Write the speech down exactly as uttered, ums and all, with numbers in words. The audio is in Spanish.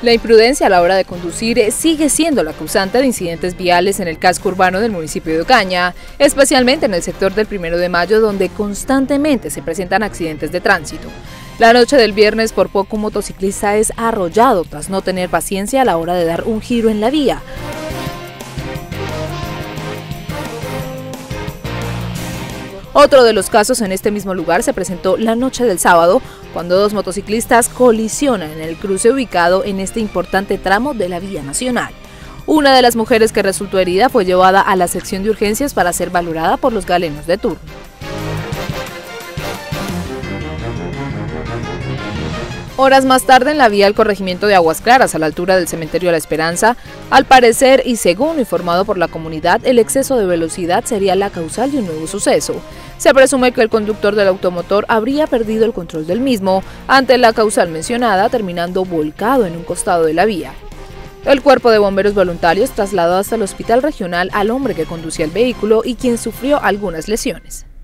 La imprudencia a la hora de conducir sigue siendo la causante de incidentes viales en el casco urbano del municipio de Ocaña, especialmente en el sector del Primero de Mayo, donde constantemente se presentan accidentes de tránsito. La noche del viernes, por poco un motociclista es arrollado tras no tener paciencia a la hora de dar un giro en la vía. Otro de los casos en este mismo lugar se presentó la noche del sábado, cuando dos motociclistas colisionan en el cruce ubicado en este importante tramo de la vía nacional. Una de las mujeres que resultó herida fue llevada a la sección de urgencias para ser valorada por los galenos de turno. Horas más tarde, en la vía al corregimiento de Aguas Claras, a la altura del cementerio La Esperanza, al parecer y según informado por la comunidad, el exceso de velocidad sería la causal de un nuevo suceso. Se presume que el conductor del automotor habría perdido el control del mismo ante la causal mencionada, terminando volcado en un costado de la vía. El cuerpo de bomberos voluntarios trasladó hasta el hospital regional al hombre que conducía el vehículo y quien sufrió algunas lesiones.